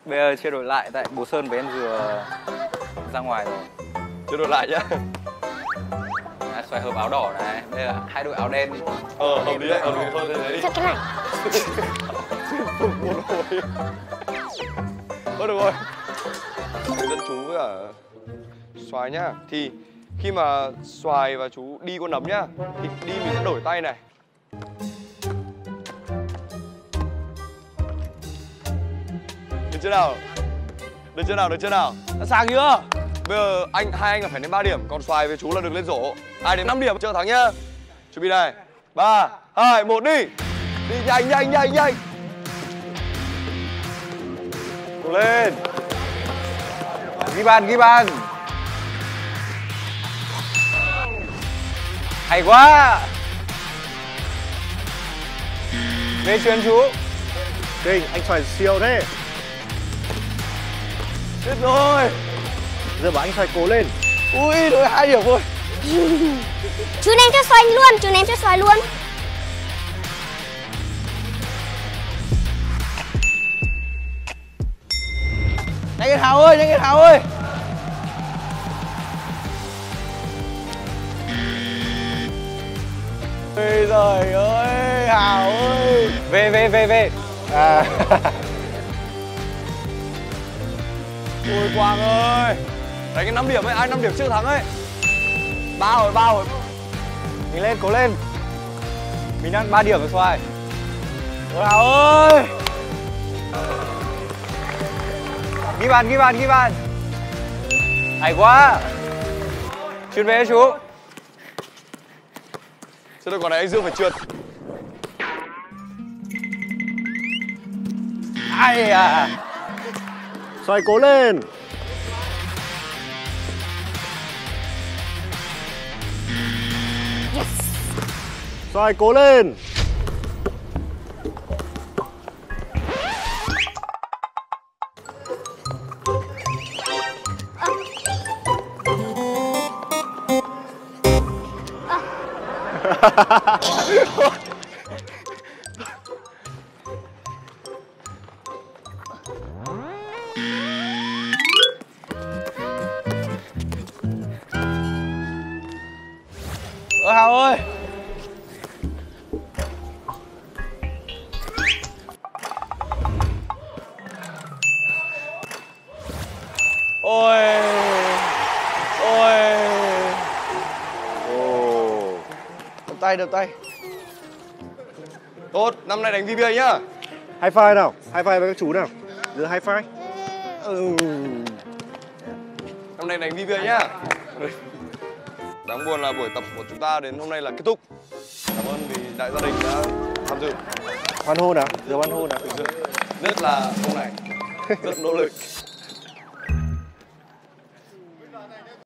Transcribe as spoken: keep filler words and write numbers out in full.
Bây giờ chia đổi lại tại bố Sơn với em Dừa ra ngoài rồi. Chia đổi lại nhá. Đấy, xoài hợp áo đỏ này, đây là hai đội áo đen đi. Ờ, hợp lý đấy, hợp lý thôi thế đấy. Cho cái này. Phục một hồi. Thôi được rồi. Dân chú với cả Xoài nhá. Thì khi mà Xoài và chú đi con nấm nhá, thì đi mình sẽ đổi tay này. Được chưa nào? Được chưa nào? Được chưa nào? Đã sang chưa? Bây giờ anh hai anh là phải đến ba điểm, còn Xoài với chú là được lên rổ. Ai đến năm điểm chưa thắng nhá. Chuẩn bị này. ba, hai, một đi. Đi nhanh nhanh nhanh nhanh. Cố lên. Ghi bàn, ghi bàn. Hay quá. Về chuyền chú. Kinh, anh Xoài siêu thế. Chết rồi. Giờ bảo anh Xoài cố lên. Ui, đổi hai điểm thôi. Chú ném cho Xoài luôn, chú ném cho Xoài luôn. Nhanh lên Hào ơi, nhanh lên Hào ơi. Ôi giời ơi, Hào ơi. Về, về, về, về. À. Ôi Quang ơi. Đánh cái năm điểm ấy, ai năm điểm chưa thắng ấy. Ba rồi, ba rồi. Mình lên, cố lên. Mình đang ba điểm rồi Xoài. Ôi Hào ơi. Ghi bàn, ghi bàn, ghi bàn. Hay quá. Chuyền về chú. Thế rồi còn này anh Dương phải trượt. Ai à. Xoài cố lên. Yes. Xoài cố lên. Ơ Hào ơi. Ôi. Ôi. Ồ. Đập tay, đập tay. Tốt, năm nay đánh vê bê a nhá. High five nào, high five với các chú nào. Giờ high five. Ừ. Năm nay đánh vê bê a nhá. Đáng buồn là buổi tập của chúng ta đến hôm nay là kết thúc. Cảm ơn vì đại gia đình đã tham dự. Hoan hô nào, giờ hoan hô nào. Thực sự rất là ông này rất nỗ lực.